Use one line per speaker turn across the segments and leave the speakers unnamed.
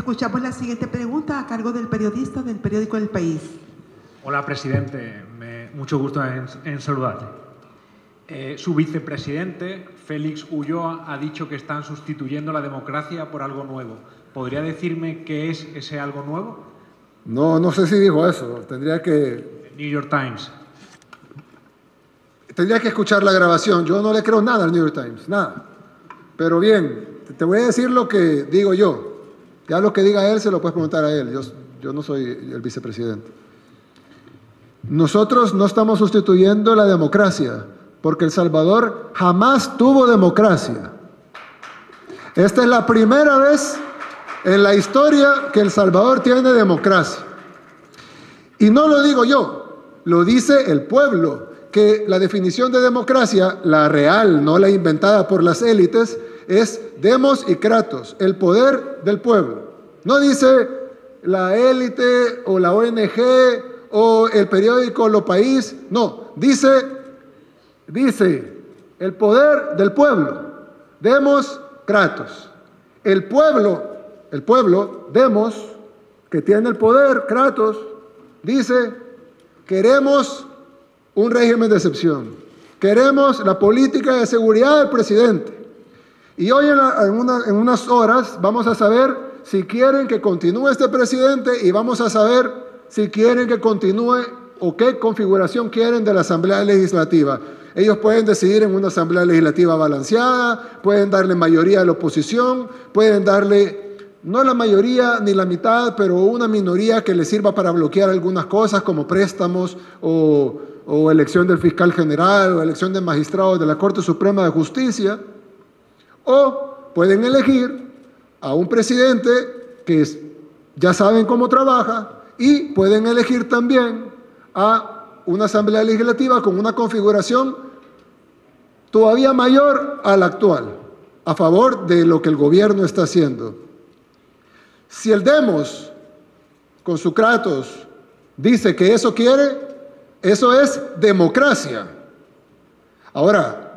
Escuchamos la siguiente pregunta a cargo del periodista del periódico El País.
Hola, presidente. Mucho gusto en saludarle. Su vicepresidente, Félix Ulloa, ha dicho que están sustituyendo la democracia por algo nuevo. ¿Podría decirme qué es ese algo nuevo?
No sé si dijo eso. Tendría que...
New York Times.
Tendría que escuchar la grabación. Yo no le creo nada al New York Times, nada. Pero bien, te voy a decir lo que digo yo. Ya lo que diga él se lo puedes preguntar a él. Yo no soy el vicepresidente. Nosotros no estamos sustituyendo la democracia, porque El Salvador jamás tuvo democracia. Esta es la primera vez en la historia que El Salvador tiene democracia. Y no lo digo yo, lo dice el pueblo, que la definición de democracia, la real, no la inventada por las élites, es demos y kratos, el poder del pueblo. No dice la élite o la ONG o el periódico Lo País, no, dice el poder del pueblo, demos, kratos. El pueblo, demos, que tiene el poder, kratos, dice, queremos un régimen de excepción, queremos la política de seguridad del presidente. Y hoy en unas horas vamos a saber si quieren que continúe este presidente y vamos a saber si quieren que continúe o qué configuración quieren de la Asamblea Legislativa. Ellos pueden decidir en una Asamblea Legislativa balanceada, pueden darle mayoría a la oposición, pueden darle, no la mayoría ni la mitad, pero una minoría que les sirva para bloquear algunas cosas como préstamos o elección del fiscal general o elección de magistrados de la Corte Suprema de Justicia. O pueden elegir a un presidente que ya saben cómo trabaja y pueden elegir también a una Asamblea Legislativa con una configuración todavía mayor a la actual, a favor de lo que el gobierno está haciendo. Si el demos, con su kratos, dice que eso quiere, eso es democracia. Ahora,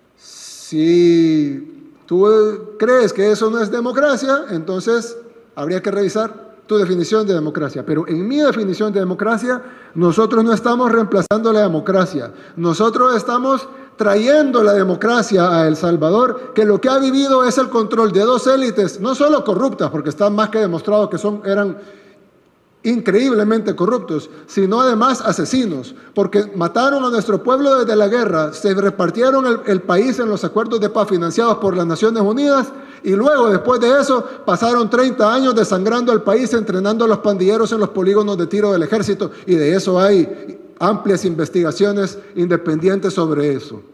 si tú crees que eso no es democracia, entonces habría que revisar tu definición de democracia. Pero en mi definición de democracia, nosotros no estamos reemplazando la democracia. Nosotros estamos trayendo la democracia a El Salvador, que lo que ha vivido es el control de dos élites, no solo corruptas, porque está más que demostrado que eran increíblemente corruptos, sino además asesinos, porque mataron a nuestro pueblo desde la guerra, se repartieron el país en los acuerdos de paz financiados por las Naciones Unidas y luego, después de eso, pasaron 30 años desangrando al país, entrenando a los pandilleros en los polígonos de tiro del ejército, y de eso hay amplias investigaciones independientes sobre eso.